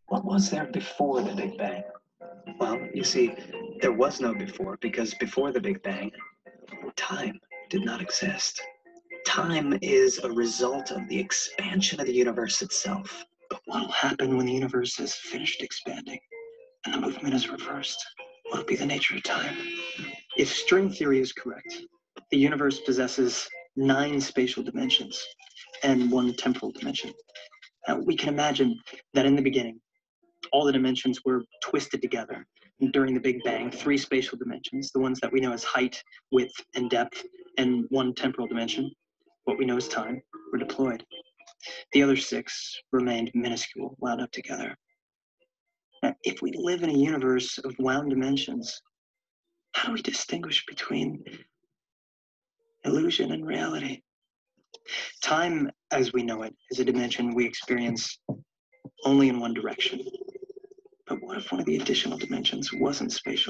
What was there before the Big Bang? Well, you see, there was no before because before the Big Bang, time did not exist. Time is a result of the expansion of the universe itself. But what will happen when the universe is finished expanding and the movement is reversed? What will be the nature of time? If string theory is correct, the universe possesses 9 spatial dimensions and 1 temporal dimension. Now, we can imagine that in the beginning, all the dimensions were twisted together. And during the Big Bang, 3 spatial dimensions, the ones that we know as height, width, and depth, and 1 temporal dimension, what we know as time, were deployed. The other 6 remained minuscule, wound up together. Now, if we live in a universe of wound dimensions, how do we distinguish between illusion and reality? Time, as we know it, is a dimension we experience only in one direction. But what if one of the additional dimensions wasn't spatial?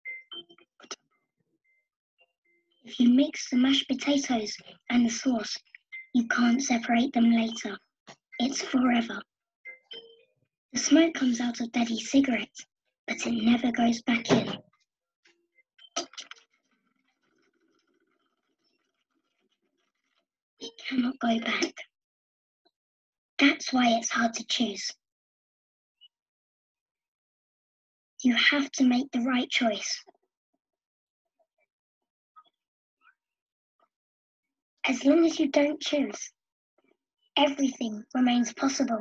If you mix the mashed potatoes and the sauce, you can't separate them later. It's forever. The smoke comes out of Daddy's cigarette, but it never goes back in. It cannot go back. That's why it's hard to choose. You have to make the right choice. As long as you don't choose, everything remains possible.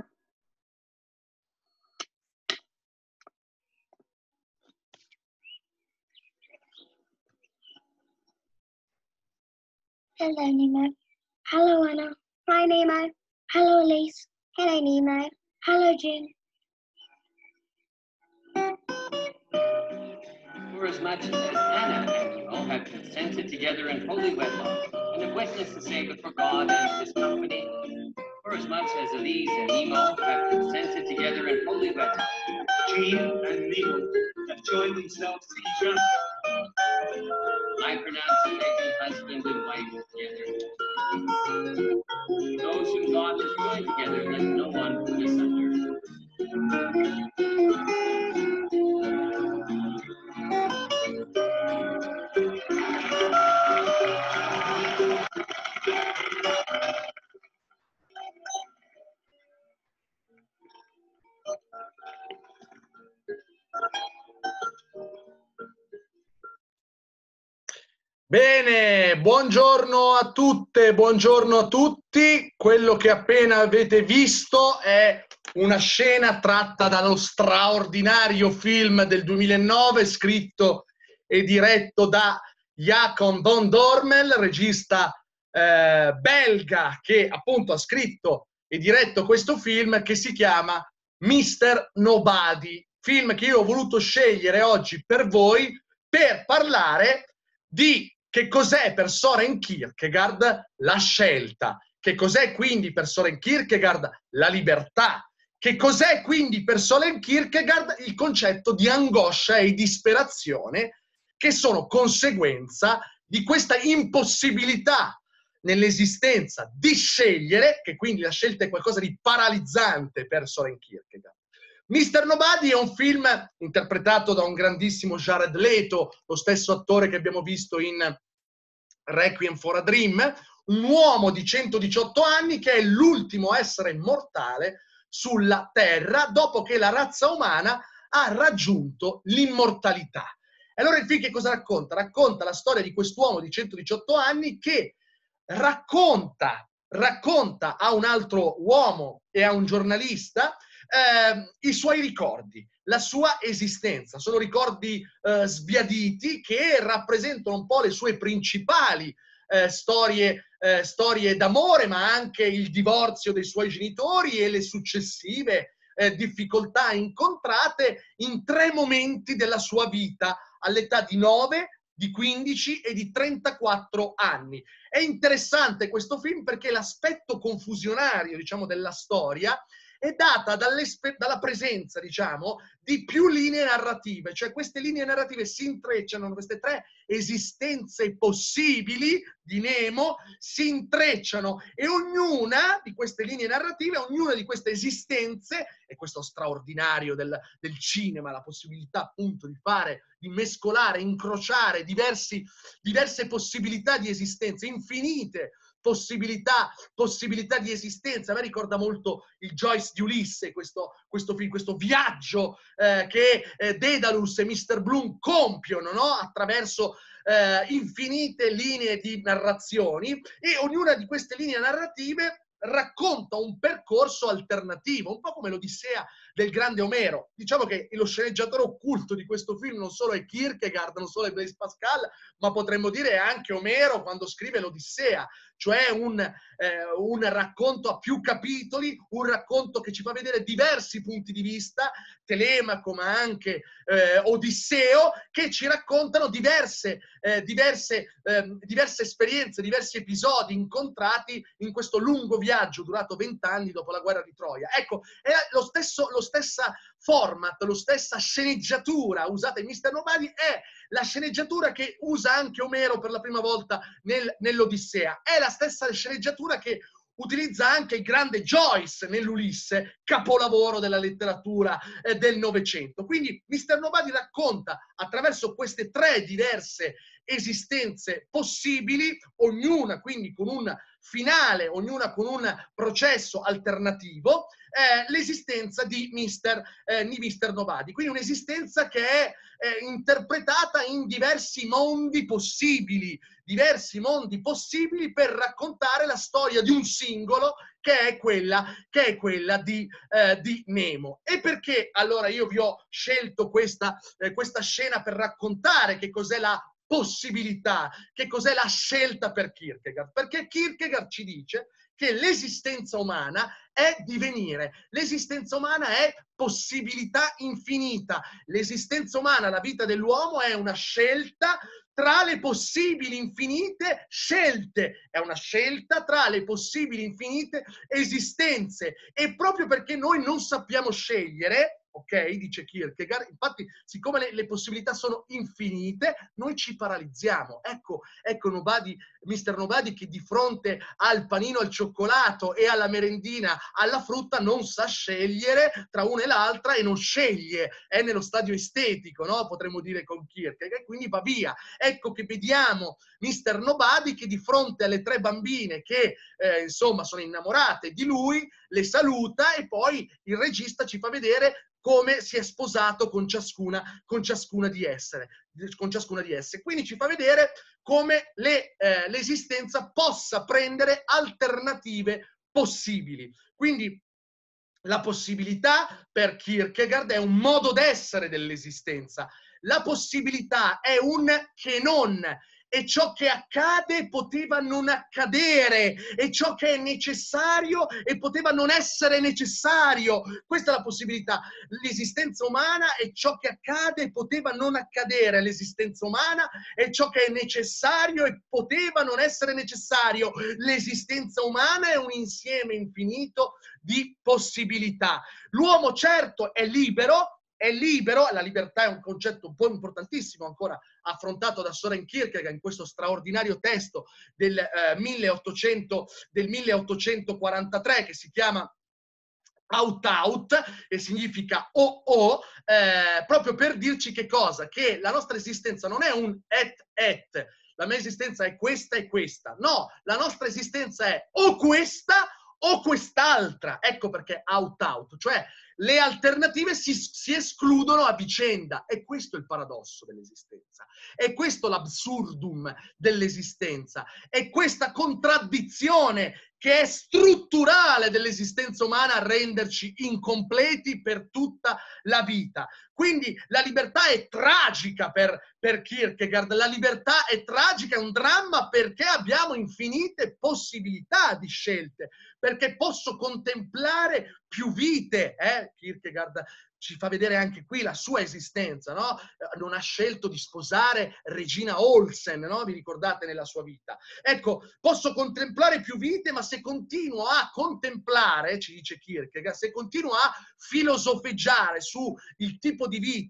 Hello, Nemo. Hello, Anna. Hi, Nemo. Hello, Elise. Hello, Nemo. Hello, June. For as much as Anna and Nemo have consented together in holy wedlock, and have witnessed the same before God and his company, for as much as Elise and Nemo have consented together in holy wedlock, Jean and Nemo have joined themselves to each other. I pronounce them making husband and wife together. Those whom God has joined together, let no one put asunder. Bene, buongiorno a tutte, buongiorno a tutti. Quello che appena avete visto è una scena tratta dallo straordinario film del 2009 scritto e diretto da Jacob van Dormel, regista belga che appunto ha scritto e diretto questo film che si chiama Mr. Nobody, film che io ho voluto scegliere oggi per voi per parlare di che cos'è per Søren Kierkegaard la scelta, che cos'è quindi per Søren Kierkegaard la libertà, che cos'è quindi per Søren Kierkegaard il concetto di angoscia e disperazione che sono conseguenza di questa impossibilità nell'esistenza di scegliere, che quindi la scelta è qualcosa di paralizzante per Søren Kierkegaard. Mr. Nobody è un film interpretato da un grandissimo Jared Leto, lo stesso attore che abbiamo visto in Requiem for a Dream, un uomo di 118 anni che è l'ultimo essere mortale sulla Terra dopo che la razza umana ha raggiunto l'immortalità. E allora il film che cosa racconta? Racconta la storia di quest'uomo di 118 anni che racconta a un altro uomo e a un giornalista i suoi ricordi, la sua esistenza. Sono ricordi sbiaditi che rappresentano un po' le sue principali storie d'amore, ma anche il divorzio dei suoi genitori e le successive difficoltà incontrate in 3 momenti della sua vita, all'età di 9, di 15 e di 34 anni. È interessante questo film perché l'aspetto confusionario, diciamo, della storia è data dalla presenza, diciamo, di più linee narrative, cioè queste linee narrative si intrecciano, queste 3 esistenze possibili di Nemo si intrecciano e ognuna di queste linee narrative, ognuna di queste esistenze, questo straordinario del cinema, la possibilità appunto di mescolare, incrociare diverse possibilità di esistenza, infinite possibilità di esistenza. A me ricorda molto il Joyce di Ulisse, questo film, questo viaggio che Daedalus e Mr. Bloom compiono, no? Attraverso infinite linee di narrazioni, e ognuna di queste linee narrative racconta un percorso alternativo, un po' come l'Odissea del grande Omero. Diciamo che lo sceneggiatore occulto di questo film non solo è Kierkegaard, non solo è Blaise Pascal, ma potremmo dire anche Omero quando scrive l'Odissea, cioè un racconto a più capitoli, un racconto che ci fa vedere diversi punti di vista, Telemaco ma anche Odisseo, che ci raccontano diverse esperienze, diversi episodi incontrati in questo lungo viaggio durato 20 anni dopo la guerra di Troia. Ecco, è lo stessa format, lo stessa sceneggiatura usata in Mr. Nobody è la sceneggiatura che usa anche Omero per la prima volta nell'Odissea. È la stessa sceneggiatura che utilizza anche il grande Joyce nell'Ulisse, capolavoro della letteratura del Novecento. Quindi Mr. Nobody racconta attraverso queste 3 diverse esistenze possibili, ognuna quindi con un finale, ognuna con un processo alternativo, l'esistenza di Mr. Nobody. Quindi un'esistenza che è interpretata in diversi mondi possibili per raccontare la storia di un singolo che è quella di Nemo. E perché allora io vi ho scelto questa scena per raccontare che cos'è la possibilità, che cos'è la scelta per Kierkegaard? Perché Kierkegaard ci dice che l'esistenza umana è divenire, l'esistenza umana è possibilità infinita, l'esistenza umana, la vita dell'uomo è una scelta tra le possibili infinite scelte, è una scelta tra le possibili infinite esistenze, e proprio perché noi non sappiamo scegliere, ok, dice Kierkegaard, infatti siccome le possibilità sono infinite, noi ci paralizziamo. Ecco Mr. Nobody che di fronte al panino al cioccolato e alla merendina alla frutta non sa scegliere tra una e l'altra e non sceglie, è nello stadio estetico, no? Potremmo dire con Kierkegaard, e quindi va via. Ecco che vediamo Mr. Nobody che di fronte alle 3 bambine che insomma sono innamorate di lui, le saluta, e poi il regista ci fa vedere come si è sposato con ciascuna di esse. Quindi ci fa vedere come l'esistenza possa prendere alternative possibili. Quindi la possibilità per Kierkegaard è un modo d'essere dell'esistenza. La possibilità è un che non, e ciò che accade poteva non accadere, e ciò che è necessario e poteva non essere necessario. Questa è la possibilità. L'esistenza umana è ciò che accade e poteva non accadere. L'esistenza umana è ciò che è necessario e poteva non essere necessario. L'esistenza umana è un insieme infinito di possibilità. L'uomo certo è libero, la libertà è un concetto un po' importantissimo ancora affrontato da Søren Kierkegaard in questo straordinario testo del 1843 che si chiama Out, e significa proprio per dirci che cosa? Che la nostra esistenza non è un et, la mia esistenza è questa e questa. No, la nostra esistenza è o questa o quest'altra. Ecco perché out, cioè le alternative si escludono a vicenda. E questo è il paradosso dell'esistenza, è questo l'absurdum dell'esistenza, è questa contraddizione che è strutturale dell'esistenza umana a renderci incompleti per tutta la vita. Quindi la libertà è tragica per Kierkegaard, la libertà è tragica, è un dramma perché abbiamo infinite possibilità di scelte, perché posso contemplare più vite. Kierkegaard ci fa vedere anche qui la sua esistenza, no? Non ha scelto di sposare Regina Olsen, no? Vi ricordate nella sua vita? Ecco, posso contemplare più vite, ma se continuo a contemplare, ci dice Kierkegaard, se continuo a filosofeggiare su il tipo di vita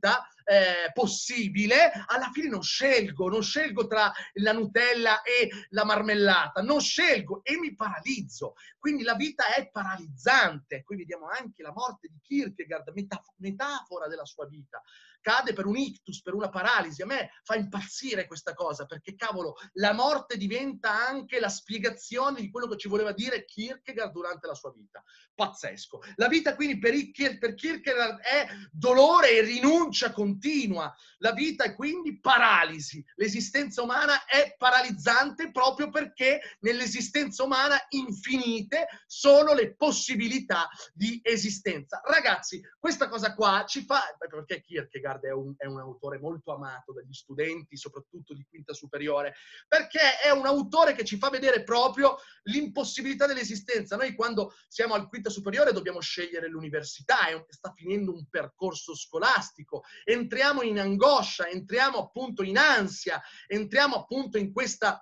possibile, alla fine non scelgo tra la Nutella e la marmellata, non scelgo e mi paralizzo. Quindi la vita è paralizzante. Qui vediamo anche la morte di Kierkegaard, metafora della sua vita. Cade per un ictus, per una paralisi. A me fa impazzire questa cosa, perché cavolo, la morte diventa anche la spiegazione di quello che ci voleva dire Kierkegaard durante la sua vita. Pazzesco. La vita quindi per Kierkegaard è dolore e rinuncia continua. La vita è quindi paralisi. L'esistenza umana è paralizzante proprio perché nell'esistenza umana infinite sono le possibilità di esistenza. Ragazzi, questa cosa qua ci fa, perché Kierkegaard è un autore molto amato dagli studenti, soprattutto di quinta superiore, perché è un autore che ci fa vedere proprio l'impossibilità dell'esistenza. Noi quando siamo al quinta superiore dobbiamo scegliere l'università, sta finendo un percorso scolastico, entriamo in angoscia, entriamo appunto in ansia, entriamo appunto in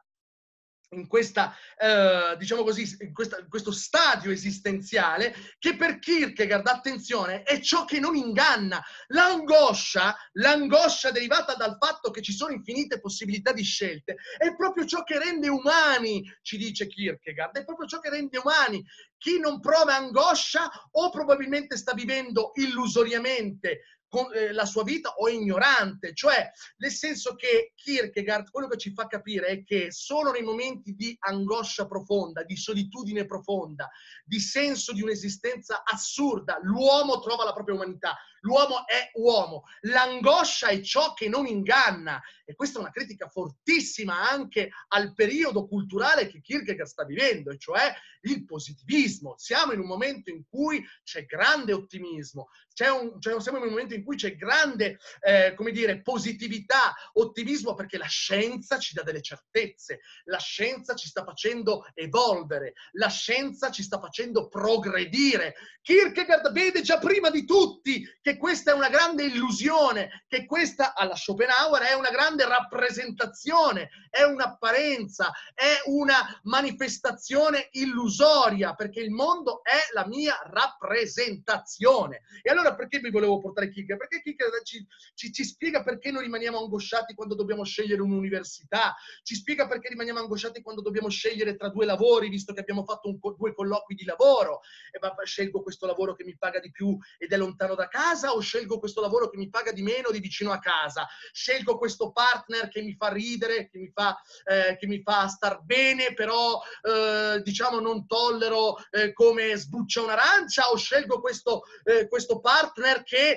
diciamo così, in questo stadio esistenziale che per Kierkegaard, attenzione, è ciò che non inganna. L'angoscia derivata dal fatto che ci sono infinite possibilità di scelte è proprio ciò che rende umani, ci dice Kierkegaard, è proprio ciò che rende umani. Chi non prova angoscia o probabilmente sta vivendo illusoriamente la sua vita o ignorante, cioè nel senso che Kierkegaard quello che ci fa capire è che solo nei momenti di angoscia profonda, di solitudine profonda, di senso di un'esistenza assurda, l'uomo trova la propria umanità. L'uomo è uomo. L'angoscia è ciò che non inganna. E questa è una critica fortissima anche al periodo culturale che Kierkegaard sta vivendo, e cioè il positivismo. Siamo in un momento in cui c'è grande ottimismo, siamo in un momento in cui c'è grande, come dire, positività, ottimismo, perché la scienza ci dà delle certezze, la scienza ci sta facendo evolvere, la scienza ci sta facendo progredire. Kierkegaard vede già prima di tutti che questa è una grande illusione, che questa, alla Schopenhauer, è una grande rappresentazione, è un'apparenza, è una manifestazione illusoria, perché il mondo è la mia rappresentazione. E allora perché vi volevo portare Kierkegaard? Perché Kierkegaard ci spiega perché noi rimaniamo angosciati quando dobbiamo scegliere un'università, ci spiega perché rimaniamo angosciati quando dobbiamo scegliere tra due lavori, visto che abbiamo fatto due colloqui di lavoro. E scelgo questo lavoro che mi paga di più ed è lontano da casa, o scelgo questo lavoro che mi paga di meno di vicino a casa? Scelgo questo partner che mi fa ridere, che mi fa star bene, però diciamo non tollero come sbuccia un'arancia, o scelgo questo partner che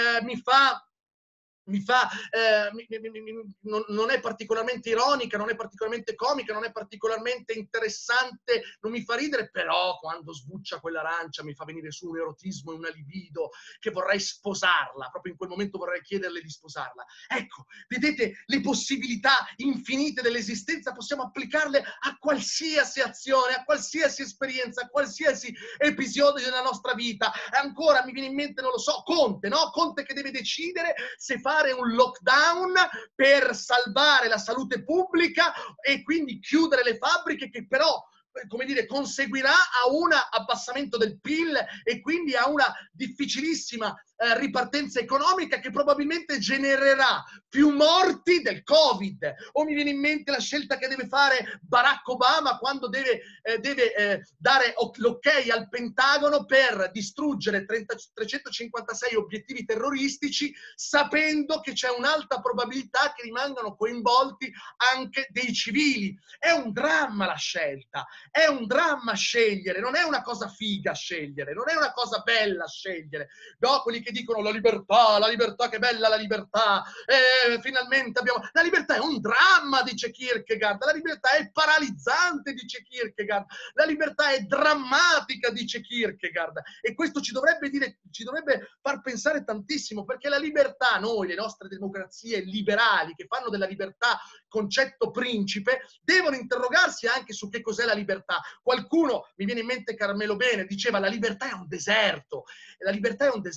non è particolarmente ironica, non è particolarmente comica, non è particolarmente interessante, non mi fa ridere, però quando sbuccia quell'arancia mi fa venire su un erotismo e una libido che vorrei sposarla, proprio in quel momento vorrei chiederle di sposarla. Ecco, vedete le possibilità infinite dell'esistenza, possiamo applicarle a qualsiasi azione, a qualsiasi esperienza, a qualsiasi episodio della nostra vita. E ancora mi viene in mente, non lo so, Conte, no? Conte che deve decidere se fare un lockdown per salvare la salute pubblica e quindi chiudere le fabbriche, che però, come dire, conseguirà a un abbassamento del PIL e quindi a una difficilissima ripartenza economica che probabilmente genererà più morti del Covid. O mi viene in mente la scelta che deve fare Barack Obama quando deve dare l'ok al Pentagono per distruggere 356 obiettivi terroristici, sapendo che c'è un'alta probabilità che rimangano coinvolti anche dei civili. È un dramma la scelta, è un dramma scegliere, non è una cosa figa scegliere, non è una cosa bella scegliere. No, quelli che dicono la libertà, che bella la libertà, finalmente abbiamo... La libertà è un dramma, dice Kierkegaard, la libertà è paralizzante, dice Kierkegaard, la libertà è drammatica, dice Kierkegaard, e questo ci dovrebbe far pensare tantissimo, perché la libertà, noi, le nostre democrazie liberali, che fanno della libertà concetto principe, devono interrogarsi anche su che cos'è la libertà. Qualcuno, mi viene in mente Carmelo Bene, diceva la libertà è un deserto, e la libertà è un deserto. Se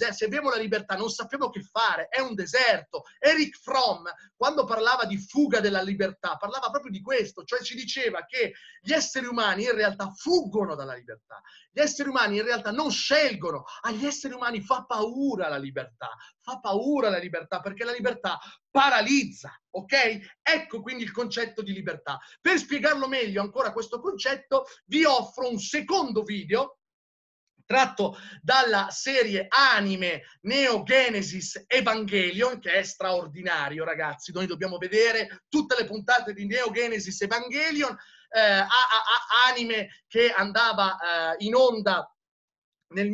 avremo la libertà, non sappiamo che fare, è un deserto. Erich Fromm, quando parlava di fuga della libertà, parlava proprio di questo, cioè ci diceva che gli esseri umani in realtà fuggono dalla libertà. Gli esseri umani in realtà non scelgono, agli esseri umani fa paura la libertà perché la libertà paralizza, ok? Ecco quindi il concetto di libertà. Per spiegarlo meglio ancora questo concetto, vi offro un secondo video tratto dalla serie anime Neo Genesis Evangelion, che è straordinario, ragazzi. Noi dobbiamo vedere tutte le puntate di Neo Genesis Evangelion, anime che andava in onda nel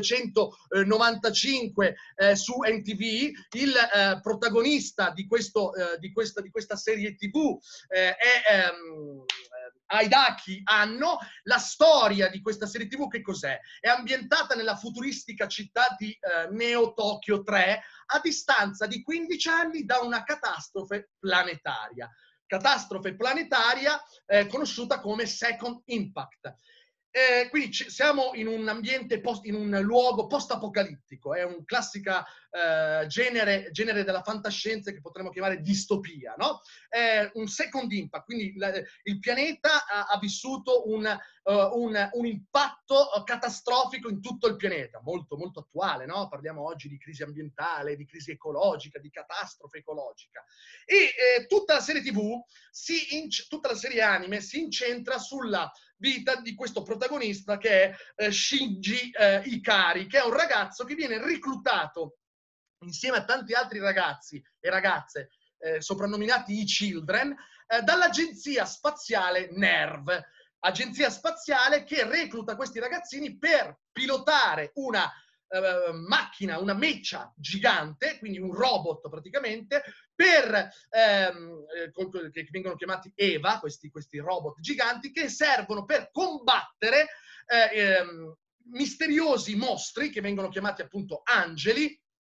1995 su NTV. Il protagonista di questa serie TV è Hideaki Anno. La storia di questa serie TV che cos'è? È ambientata nella futuristica città di Neo Tokyo 3 a distanza di 15 anni da una catastrofe planetaria. Catastrofe planetaria conosciuta come Second Impact. Quindi siamo in un ambiente, in un luogo post-apocalittico, è un classica genere della fantascienza che potremmo chiamare distopia, no? Un second impact, quindi il pianeta ha vissuto un impatto catastrofico in tutto il pianeta, molto molto attuale, no? Parliamo oggi di crisi ambientale, di crisi ecologica, di catastrofe ecologica. E tutta la serie TV, tutta la serie anime si incentra sulla vita di questo protagonista che è Shinji Ikari, che è un ragazzo che viene reclutato insieme a tanti altri ragazzi e ragazze soprannominati i Children dall'agenzia spaziale NERV, agenzia spaziale che recluta questi ragazzini per pilotare una macchina, una meccia gigante, quindi un robot praticamente, che vengono chiamati EVA, questi robot giganti, che servono per combattere misteriosi mostri che vengono chiamati appunto angeli,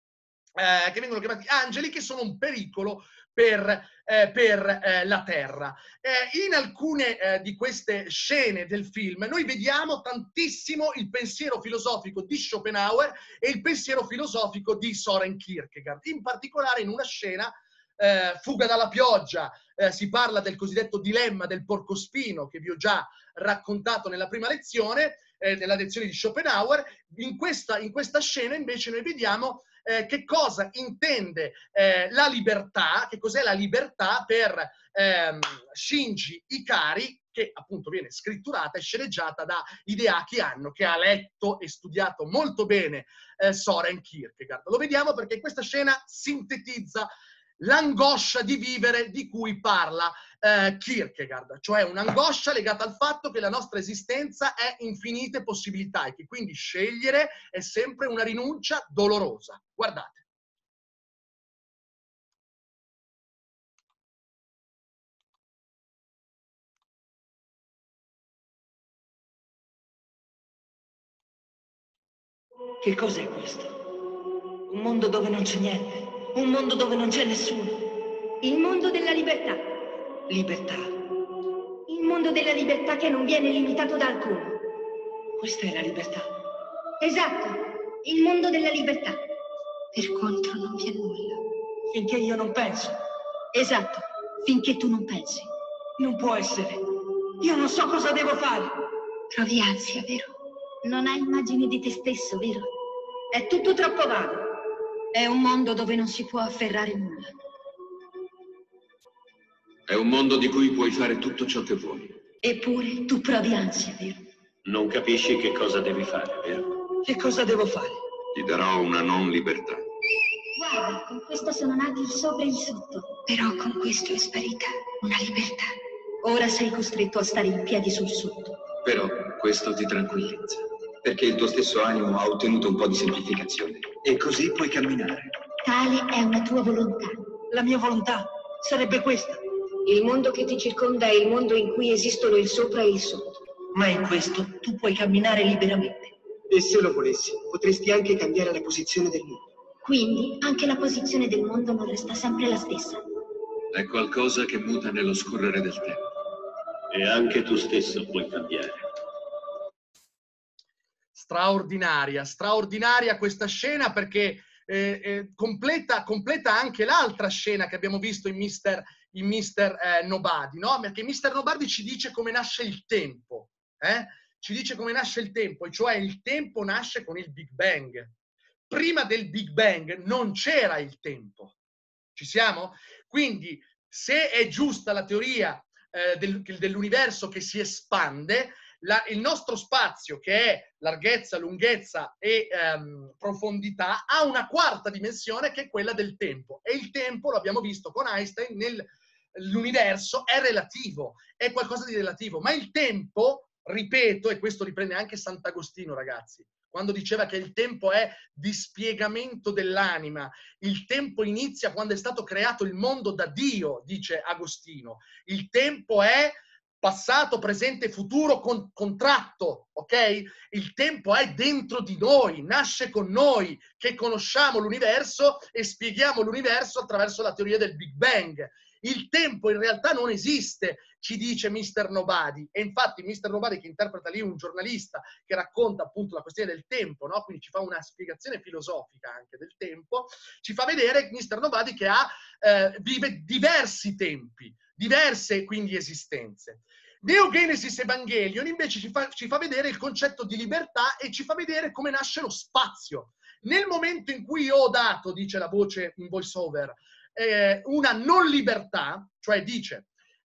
che sono un pericolo per la Terra. In alcune di queste scene del film noi vediamo tantissimo il pensiero filosofico di Schopenhauer e il pensiero filosofico di Søren Kierkegaard. In particolare in una scena, Fuga dalla pioggia, si parla del cosiddetto dilemma del porcospino che vi ho già raccontato nella prima lezione, nella lezione di Schopenhauer. In questa scena invece noi vediamo che cosa intende la libertà, che cos'è la libertà per Shinji Ikari, che appunto viene scritturata e sceneggiata da Hideaki Anno, che ha letto e studiato molto bene Søren Kierkegaard. Lo vediamo perché questa scena sintetizza l'angoscia di vivere di cui parla Kierkegaard, cioè un'angoscia legata al fatto che la nostra esistenza è infinite possibilità e che quindi scegliere è sempre una rinuncia dolorosa. Guardate. Che cos'è questo? Un mondo dove non c'è niente, un mondo dove non c'è nessuno. Il mondo della libertà. Libertà. Il mondo della libertà che non viene limitato da alcuno. Questa è la libertà. Esatto, il mondo della libertà. Per contro non vi è nulla. Finché io non penso. Esatto, finché tu non pensi. Non può essere. Io non so cosa devo fare. Provi ansia, vero? Non hai immagini di te stesso, vero? È tutto troppo vago. È un mondo dove non si può afferrare nulla. È un mondo di cui puoi fare tutto ciò che vuoi. Eppure tu provi ansia, vero? Non capisci che cosa devi fare, vero? Che cosa devo fare? Ti darò una non libertà. Guarda, con questo sono nati il sopra e il sotto. Però con questo è sparita una libertà. Ora sei costretto a stare in piedi sul sotto. Però questo ti tranquillizza, perché il tuo stesso animo ha ottenuto un po' di semplificazione. E così puoi camminare. Tale è una tua volontà. La mia volontà sarebbe questa. Il mondo che ti circonda è il mondo in cui esistono il sopra e il sotto. Ma in questo tu puoi camminare liberamente. E se lo volessi, potresti anche cambiare la posizione del mondo. Quindi anche la posizione del mondo non resta sempre la stessa. È qualcosa che muta nello scorrere del tempo. E anche tu stesso puoi cambiare. straordinaria, straordinaria questa scena perché completa anche l'altra scena che abbiamo visto in Mr. Nobody, no? Perché Mr. Nobody ci dice come nasce il tempo, ci dice come nasce il tempo, e cioè il tempo nasce con il Big Bang. Prima del Big Bang non c'era il tempo. Ci siamo? Quindi, se è giusta la teoria dell'universo che si espande, il nostro spazio, che è larghezza, lunghezza e profondità, ha una quarta dimensione che è quella del tempo. E il tempo, lo abbiamo visto con Einstein, nell'universo è relativo, è qualcosa di relativo. Ma il tempo, ripeto, e questo riprende anche Sant'Agostino, ragazzi, quando diceva che il tempo è dispiegamento dell'anima, il tempo inizia quando è stato creato il mondo da Dio, dice Agostino. Il tempo è passato, presente, futuro, contratto, ok? Il tempo è dentro di noi, nasce con noi, che conosciamo l'universo e spieghiamo l'universo attraverso la teoria del Big Bang. Il tempo in realtà non esiste, ci dice Mr. Nobody. E infatti Mr. Nobody, che interpreta lì un giornalista che racconta appunto la questione del tempo, no? Quindi ci fa una spiegazione filosofica anche del tempo, ci fa vedere Mr. Nobody che vive diversi tempi, diverse quindi esistenze. Neo Genesis Evangelion invece ci fa vedere il concetto di libertà e ci fa vedere come nasce lo spazio. Nel momento in cui io ho dato, dice la voce in voice over, una non libertà, cioè dice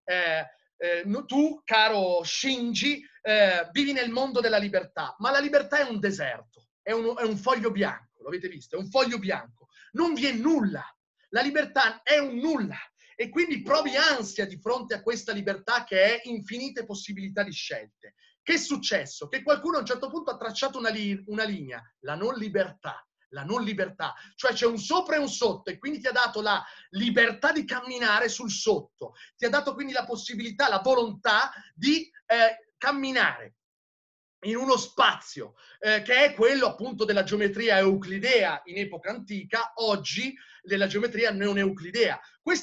tu, caro Shinji, vivi nel mondo della libertà, ma la libertà è un deserto, è un foglio bianco, lo avete visto? È un foglio bianco, non vi è nulla, la libertà è un nulla. E quindi provi ansia di fronte a questa libertà che è infinite possibilità di scelte. Che è successo? Che qualcuno a un certo punto ha tracciato una linea, la non libertà. La non libertà, cioè c'è un sopra e un sotto, e quindi ti ha dato la libertà di camminare sul sotto, ti ha dato quindi la possibilità, la volontà di camminare in uno spazio che è quello appunto della geometria euclidea in epoca antica, oggi della geometria non euclidea.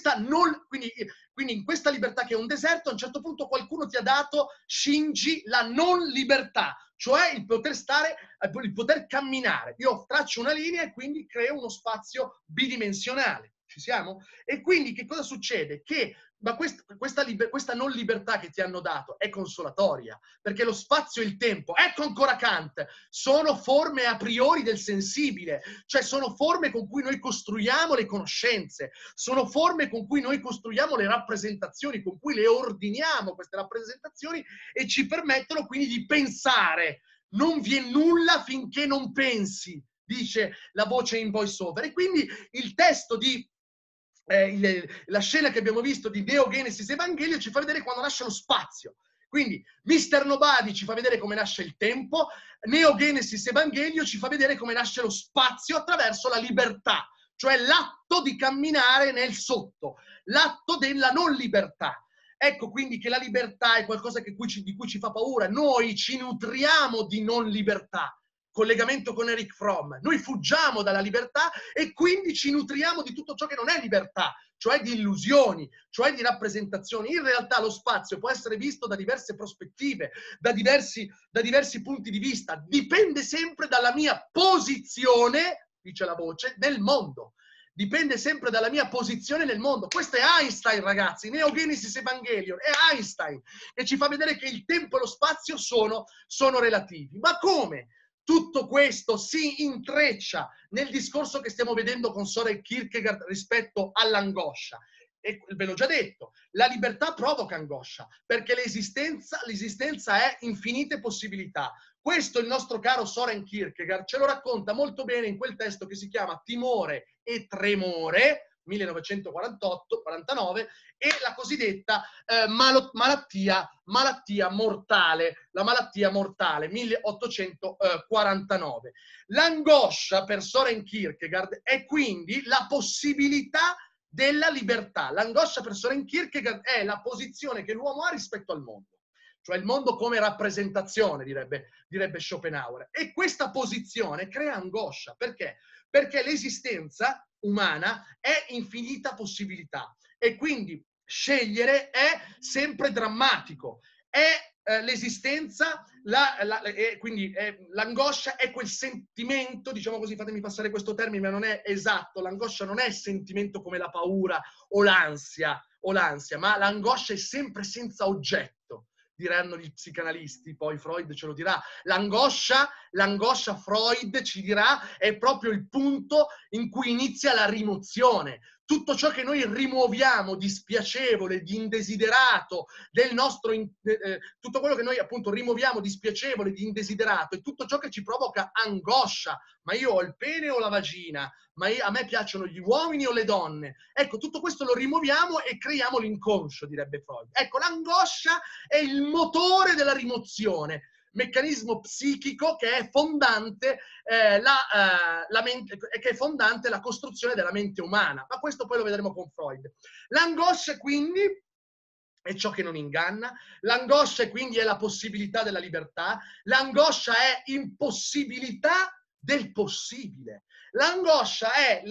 Quindi in questa libertà che è un deserto, a un certo punto qualcuno ti ha dato, Shinji, la non libertà, cioè il poter camminare. Io traccio una linea e quindi creo uno spazio bidimensionale. Ci siamo? E quindi che cosa succede? Che questa non libertà che ti hanno dato è consolatoria, perché lo spazio e il tempo, ecco ancora Kant, sono forme a priori del sensibile, cioè sono forme con cui noi costruiamo le conoscenze, sono forme con cui noi costruiamo le rappresentazioni, con cui le ordiniamo queste rappresentazioni e ci permettono quindi di pensare. Non vi è nulla finché non pensi, dice la voce in voice over. E quindi il testo di la scena che abbiamo visto di Neo Genesis Evangelion ci fa vedere quando nasce lo spazio. Quindi Mr. Nobody ci fa vedere come nasce il tempo, Neo Genesis Evangelion ci fa vedere come nasce lo spazio attraverso la libertà, cioè l'atto di camminare nel sotto, l'atto della non libertà. Ecco quindi che la libertà è qualcosa di cui ci fa paura. Noi ci nutriamo di non libertà. Collegamento con Eric Fromm. Noi fuggiamo dalla libertà e quindi ci nutriamo di tutto ciò che non è libertà, cioè di illusioni, cioè di rappresentazioni. In realtà lo spazio può essere visto da diverse prospettive, da diversi punti di vista. Dipende sempre dalla mia posizione, dice la voce, nel mondo. Dipende sempre dalla mia posizione nel mondo. Questo è Einstein, ragazzi. Neo Genesis Evangelion è Einstein, e ci fa vedere che il tempo e lo spazio sono relativi. Ma come? Tutto questo si intreccia nel discorso che stiamo vedendo con Søren Kierkegaard rispetto all'angoscia. E ve l'ho già detto, la libertà provoca angoscia, perché l'esistenza è infinite possibilità. Questo il nostro caro Søren Kierkegaard ce lo racconta molto bene in quel testo che si chiama Timore e Tremore, 1948-49, e la cosiddetta malattia mortale, la malattia mortale, 1849. L'angoscia per Søren Kierkegaard è quindi la possibilità della libertà. L'angoscia per Søren Kierkegaard è la posizione che l'uomo ha rispetto al mondo, cioè il mondo come rappresentazione, direbbe Schopenhauer. E questa posizione crea angoscia. Perché? Perché l'esistenza umana è infinita possibilità e quindi scegliere è sempre drammatico, è l'esistenza, quindi l'angoscia è quel sentimento, diciamo così, fatemi passare questo termine, ma non è esatto, l'angoscia non è il sentimento come la paura o l'ansia, ma l'angoscia è sempre senza oggetto, diranno gli psicanalisti, poi Freud ce lo dirà. L'angoscia, Freud ci dirà, è proprio il punto in cui inizia la rimozione. Tutto ciò che noi rimuoviamo di spiacevole, di indesiderato, del nostro, tutto quello che noi appunto rimuoviamo di spiacevole, di indesiderato, è tutto ciò che ci provoca angoscia. Ma io ho il pene o la vagina? Ma a me piacciono gli uomini o le donne? Ecco, tutto questo lo rimuoviamo e creiamo l'inconscio, direbbe Freud. Ecco, l'angoscia è il motore della rimozione, meccanismo psichico che è fondante, che è fondante la costruzione della mente umana. Ma questo poi lo vedremo con Freud. L'angoscia quindi è ciò che non inganna, l'angoscia quindi è la possibilità della libertà, l'angoscia è impossibilità del possibile. L'angoscia è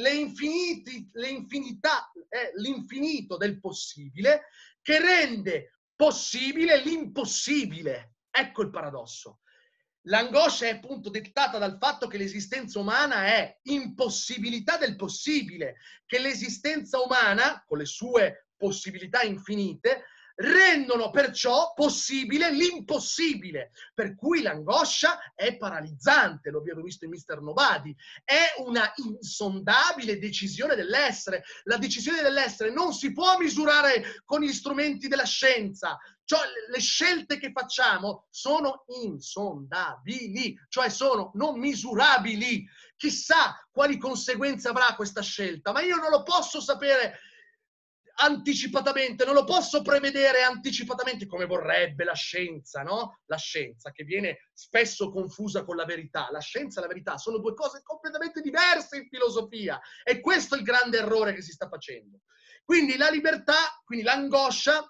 l'infinito del possibile che rende possibile l'impossibile. Ecco il paradosso. L'angoscia è appunto dettata dal fatto che l'esistenza umana è impossibilità del possibile, che l'esistenza umana, con le sue possibilità infinite, rendono perciò possibile l'impossibile, per cui l'angoscia è paralizzante, lo abbiamo visto in Mr. Nobody, è una insondabile decisione dell'essere. La decisione dell'essere non si può misurare con gli strumenti della scienza, cioè le scelte che facciamo sono insondabili, cioè sono non misurabili. Chissà quali conseguenze avrà questa scelta, ma io non lo posso sapere anticipatamente, non lo posso prevedere anticipatamente come vorrebbe la scienza, no? La scienza che viene spesso confusa con la verità. La scienza e la verità sono due cose completamente diverse in filosofia e questo è il grande errore che si sta facendo. Quindi la libertà, quindi l'angoscia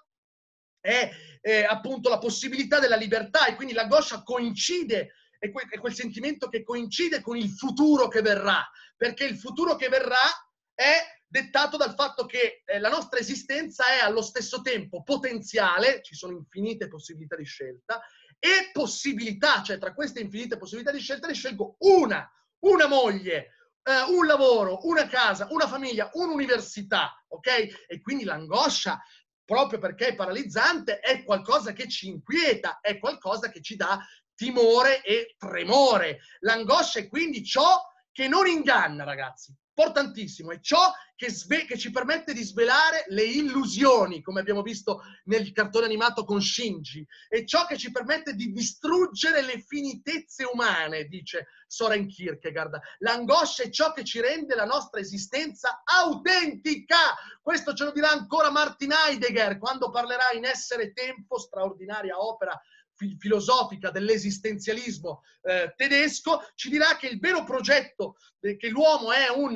è appunto la possibilità della libertà e quindi l'angoscia coincide, è quel sentimento che coincide con il futuro che verrà, perché il futuro che verrà è dettato dal fatto che la nostra esistenza è allo stesso tempo potenziale, ci sono infinite possibilità di scelta, e possibilità, cioè tra queste infinite possibilità di scelta ne scelgo una moglie, un lavoro, una casa, una famiglia, un'università, ok? E quindi l'angoscia, proprio perché è paralizzante, è qualcosa che ci inquieta, è qualcosa che ci dà timore e tremore. L'angoscia è quindi ciò che non inganna, ragazzi. Importantissimo, è ciò che ci permette di svelare le illusioni, come abbiamo visto nel cartone animato con Shinji, è ciò che ci permette di distruggere le finitezze umane, dice Soren Kierkegaard. L'angoscia è ciò che ci rende la nostra esistenza autentica. Questo ce lo dirà ancora Martin Heidegger quando parlerà in Essere e Tempo, straordinaria opera filosofica dell'esistenzialismo tedesco, ci dirà che il vero progetto, che l'uomo è un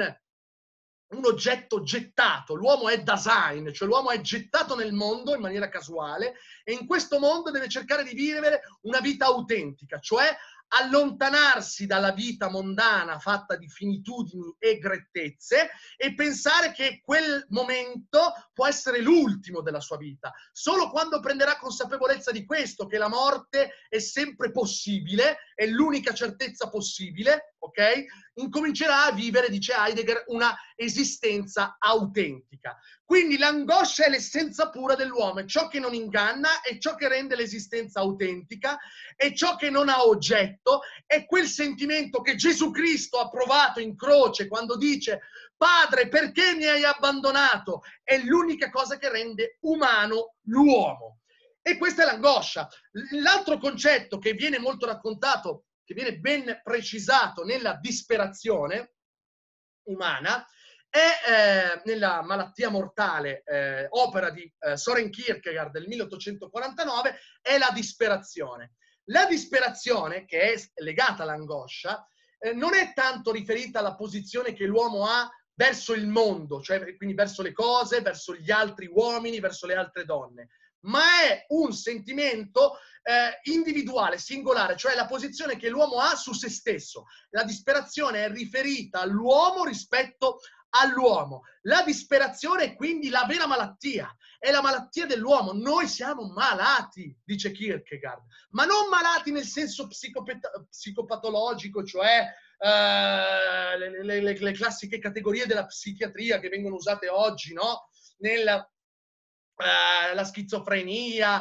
oggetto gettato, l'uomo è Dasein, cioè l'uomo è gettato nel mondo in maniera casuale e in questo mondo deve cercare di vivere una vita autentica, cioè allontanarsi dalla vita mondana fatta di finitudini e grettezze e pensare che quel momento può essere l'ultimo della sua vita. Solo quando prenderà consapevolezza di questo, che la morte è sempre possibile, è l'unica certezza possibile, ok? Incomincerà a vivere, dice Heidegger, una esistenza autentica. Quindi l'angoscia è l'essenza pura dell'uomo, è ciò che non inganna, è ciò che rende l'esistenza autentica, è ciò che non ha oggetto, è quel sentimento che Gesù Cristo ha provato in croce quando dice: Padre, perché mi hai abbandonato? È l'unica cosa che rende umano l'uomo. E questa è l'angoscia. L'altro concetto che viene molto raccontato, che viene ben precisato nella disperazione umana, è nella Malattia mortale, opera di Soren Kierkegaard del 1849, è la disperazione. La disperazione, che è legata all'angoscia, non è tanto riferita alla posizione che l'uomo ha verso il mondo, cioè quindi verso le cose, verso gli altri uomini, verso le altre donne, ma è un sentimento individuale, singolare, cioè la posizione che l'uomo ha su se stesso. La disperazione è riferita all'uomo rispetto all'uomo. La disperazione è quindi la vera malattia, è la malattia dell'uomo. Noi siamo malati, dice Kierkegaard, ma non malati nel senso psicopatologico, cioè le classiche categorie della psichiatria che vengono usate oggi, no? La schizofrenia,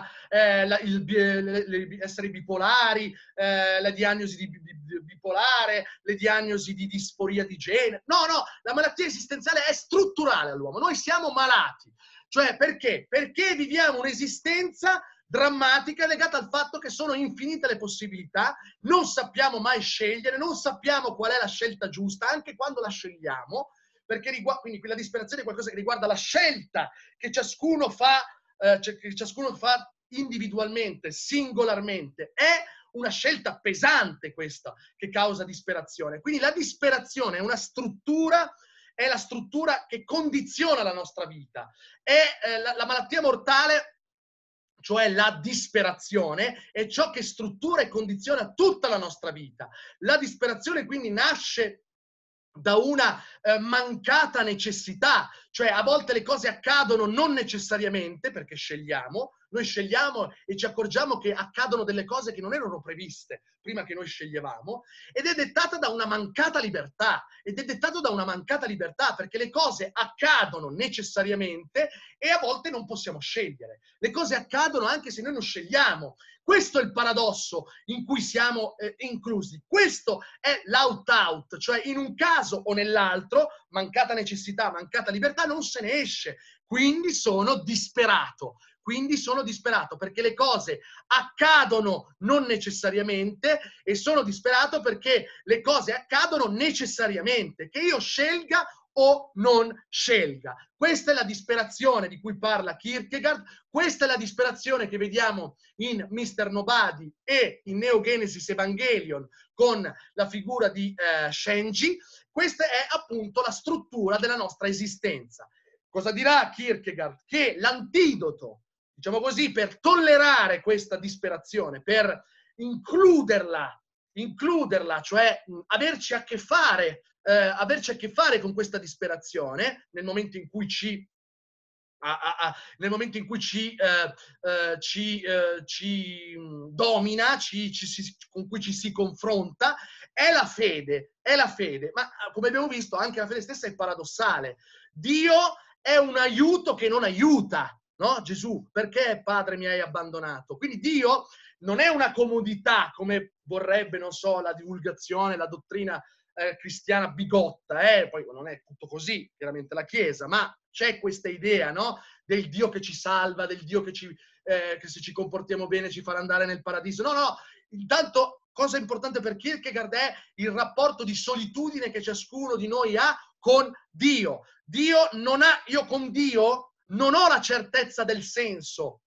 essere bipolari, la diagnosi di bipolare, le diagnosi di disforia di genere. No, la malattia esistenziale è strutturale all'uomo. Noi siamo malati. Cioè, perché? Perché viviamo un'esistenza drammatica legata al fatto che sono infinite le possibilità, non sappiamo mai scegliere, non sappiamo qual è la scelta giusta, anche quando la scegliamo, perché quindi la disperazione è qualcosa che riguarda la scelta che ciascuno fa individualmente, singolarmente. È una scelta pesante questa che causa disperazione. Quindi la disperazione è una struttura, è la struttura che condiziona la nostra vita. È la malattia mortale, cioè la disperazione, è ciò che struttura e condiziona tutta la nostra vita. La disperazione quindi nasce da una mancata necessità, cioè a volte le cose accadono non necessariamente perché scegliamo, noi scegliamo e ci accorgiamo che accadono delle cose che non erano previste prima che noi sceglievamo, ed è dettata da una mancata libertà, perché le cose accadono necessariamente e a volte non possiamo scegliere. Le cose accadono anche se noi non scegliamo. Questo è il paradosso in cui siamo inclusi. Questo è l'out-out, cioè in un caso o nell'altro, mancata necessità, mancata libertà, non se ne esce. Quindi sono disperato perché le cose accadono non necessariamente e sono disperato perché le cose accadono necessariamente, che io scelga o non scelga. Questa è la disperazione di cui parla Kierkegaard, questa è la disperazione che vediamo in Mr. Nobody e in Neo Genesis Evangelion con la figura di Shenji. Questa è appunto la struttura della nostra esistenza. Cosa dirà Kierkegaard? Che l'antidoto, diciamo così, per tollerare questa disperazione, per includerla, cioè averci a che fare con questa disperazione nel momento in cui ci domina, con cui ci si confronta, è la fede. Ma come abbiamo visto, anche la fede stessa è paradossale. Dio è un aiuto che non aiuta, no? Gesù, perché Padre mi hai abbandonato? Quindi Dio non è una comodità come vorrebbe, non so, la divulgazione, la dottrina cristiana bigotta, poi non è tutto così, chiaramente la Chiesa, ma c'è questa idea, no? Del Dio che ci salva, del Dio che se ci comportiamo bene ci farà andare nel paradiso. No, intanto cosa importante per Kierkegaard è il rapporto di solitudine che ciascuno di noi ha con Dio. Io con Dio non ho la certezza del senso,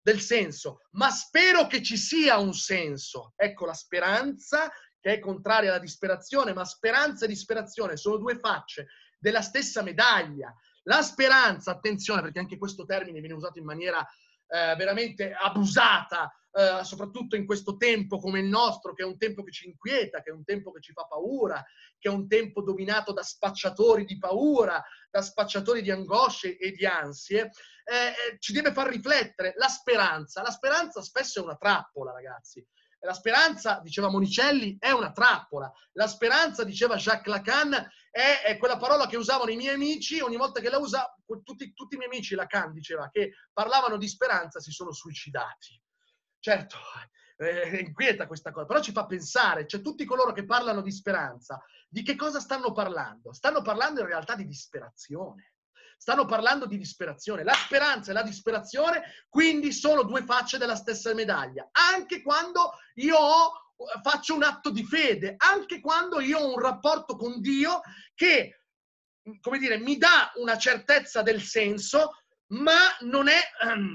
ma spero che ci sia un senso. Ecco la speranza, che è contraria alla disperazione, ma speranza e disperazione sono due facce della stessa medaglia. La speranza, attenzione, perché anche questo termine viene usato in maniera veramente abusata, soprattutto in questo tempo come il nostro, che è un tempo che ci inquieta, che è un tempo che ci fa paura, che è un tempo dominato da spacciatori di paura, da spacciatori di angosce e di ansie, ci deve far riflettere. La speranza spesso è una trappola, ragazzi. La speranza, diceva Monicelli, è una trappola. La speranza, diceva Jacques Lacan, è quella parola che usavano i miei amici, ogni volta che la usa, tutti i miei amici, Lacan diceva, che parlavano di speranza si sono suicidati. Certo, inquieta questa cosa, però ci fa pensare, cioè tutti coloro che parlano di speranza, di che cosa stanno parlando? Stanno parlando in realtà di disperazione. Stanno parlando di disperazione. La speranza e la disperazione quindi sono due facce della stessa medaglia. Anche quando io faccio un atto di fede, anche quando io ho un rapporto con Dio che, come dire, mi dà una certezza del senso, ma non è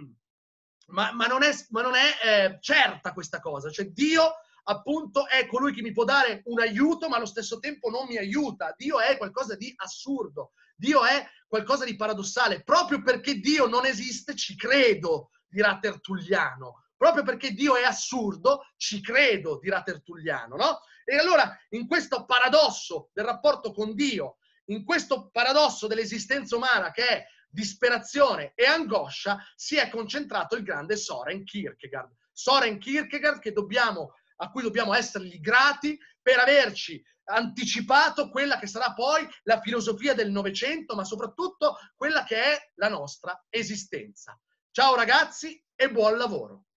certa questa cosa. Cioè Dio appunto è colui che mi può dare un aiuto, ma allo stesso tempo non mi aiuta. Dio è qualcosa di assurdo. Dio è qualcosa di paradossale. Proprio perché Dio non esiste, ci credo, dirà Tertulliano. Proprio perché Dio è assurdo, ci credo, dirà Tertulliano, no? E allora, in questo paradosso del rapporto con Dio, in questo paradosso dell'esistenza umana che è disperazione e angoscia, si è concentrato il grande Soren Kierkegaard. Soren Kierkegaard a cui dobbiamo essergli grati per averci anticipato quella che sarà poi la filosofia del Novecento, ma soprattutto quella che è la nostra esistenza. Ciao ragazzi e buon lavoro!